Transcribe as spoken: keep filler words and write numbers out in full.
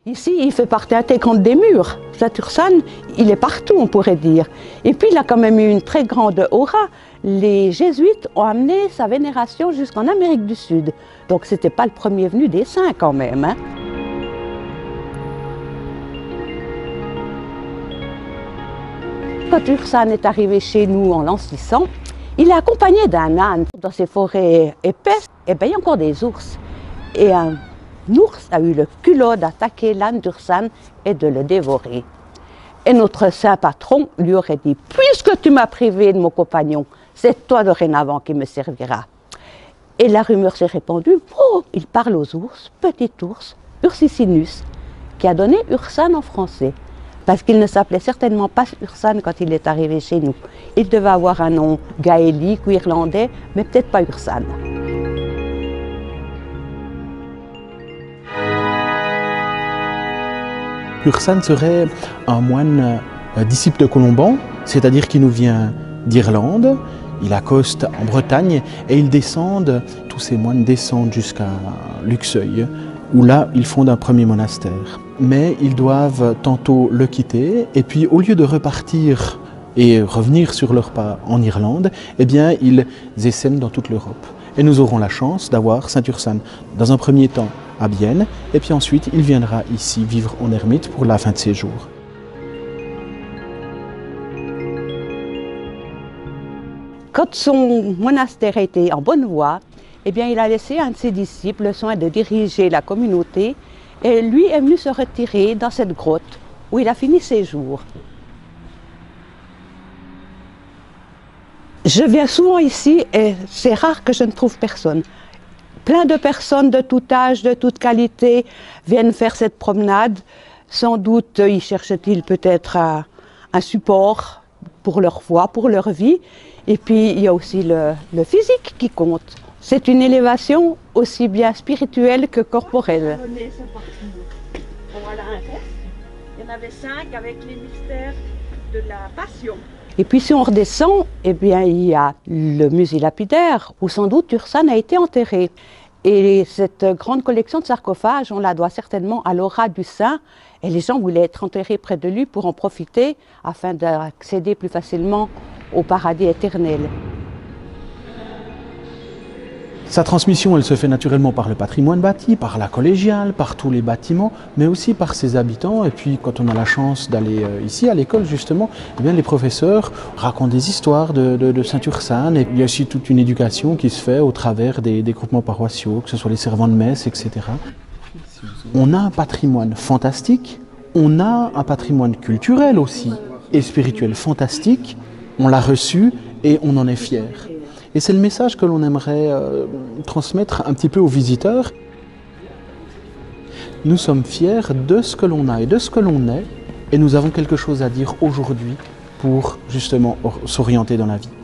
Ici, il fait partie intégrante des murs. Saint-Ursanne, il est partout, on pourrait dire. Et puis, il a quand même eu une très grande aura. Les jésuites ont amené sa vénération jusqu'en Amérique du Sud. Donc, ce n'était pas le premier venu des saints quand même. Hein. Quand Ursanne est arrivé chez nous en l'an six cents, il est accompagné d'un âne. Dans ces forêts épaisses, eh ben, il y a encore des ours. Et un ours a eu le culot d'attaquer l'âne d'Ursanne et de le dévorer. Et notre saint patron lui aurait dit « Puisque tu m'as privé de mon compagnon, c'est toi dorénavant qui me servira. » Et la rumeur s'est répandue « Oh, il parle aux ours, petit ours, Ursicinus », qui a donné Ursanne en français. Parce qu'il ne s'appelait certainement pas Ursanne quand il est arrivé chez nous. Il devait avoir un nom gaélique ou irlandais, mais peut-être pas Ursanne. Ursanne serait un moine euh, disciple de Colomban, c'est-à-dire qui nous vient d'Irlande. Il accoste en Bretagne et ils descendent, tous ces moines descendent jusqu'à Luxeuil, où là ils fondent un premier monastère. Mais ils doivent tantôt le quitter et puis au lieu de repartir et revenir sur leur pas en Irlande, eh bien ils essaiment dans toute l'Europe. Et nous aurons la chance d'avoir saint Ursanne dans un premier temps à Bienne et puis ensuite il viendra ici vivre en ermite pour la fin de ses jours. Quand son monastère a été en bonne voie, eh bien, il a laissé un de ses disciples le soin de diriger la communauté et lui est venu se retirer dans cette grotte où il a fini ses jours. Je viens souvent ici et c'est rare que je ne trouve personne. Plein de personnes de tout âge, de toute qualité viennent faire cette promenade. Sans doute y cherchent-ils peut-être un, un support pour leur foi, pour leur vie. Et puis il y a aussi le, le physique qui compte. C'est une élévation aussi bien spirituelle que corporelle. Voilà un reste. Il y en avait cinq avec les mystères de la Passion. Et puis si on redescend, eh bien, il y a le musée lapidaire où sans doute Ursanne a été enterré. Et cette grande collection de sarcophages, on la doit certainement à l'aura du saint. Et les gens voulaient être enterrés près de lui pour en profiter afin d'accéder plus facilement au paradis éternel. Sa transmission, elle se fait naturellement par le patrimoine bâti, par la collégiale, par tous les bâtiments, mais aussi par ses habitants. Et puis, quand on a la chance d'aller euh, ici, à l'école, justement, eh bien, les professeurs racontent des histoires de, de, de saint Ursanne. Et il y a aussi toute une éducation qui se fait au travers des, des groupements paroissiaux, que ce soit les servants de messe, et cetera. On a un patrimoine fantastique, on a un patrimoine culturel aussi, et spirituel fantastique. On l'a reçu et on en est fier. Et c'est le message que l'on aimerait euh, transmettre un petit peu aux visiteurs. Nous sommes fiers de ce que l'on a et de ce que l'on est, et nous avons quelque chose à dire aujourd'hui pour justement s'orienter dans la vie.